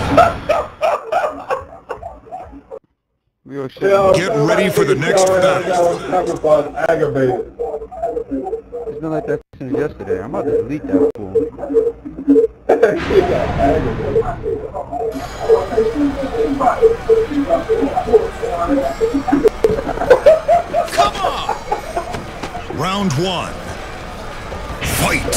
Get ready for the next battle. Aggravated. It's been like that since yesterday. I'm about to delete that fool. Come on! Round one. Fight!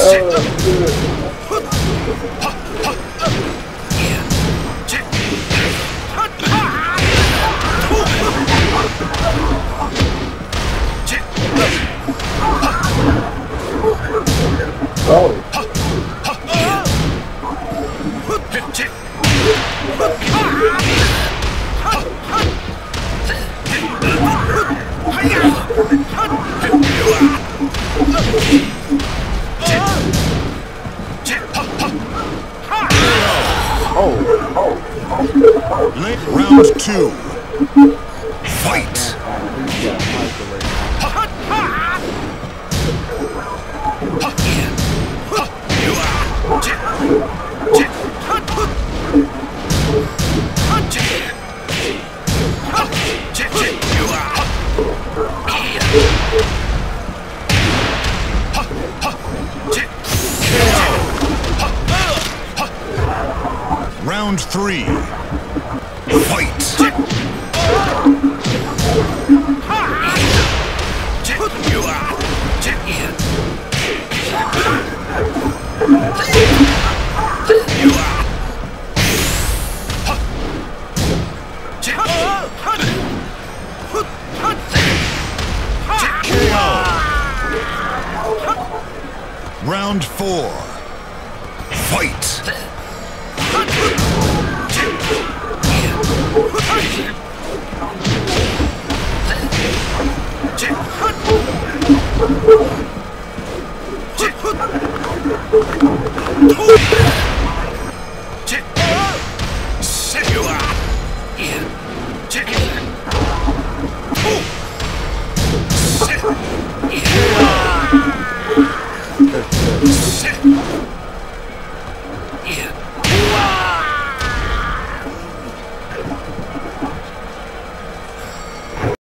Round two. Fight! Round three. Fight! Round four. Fight!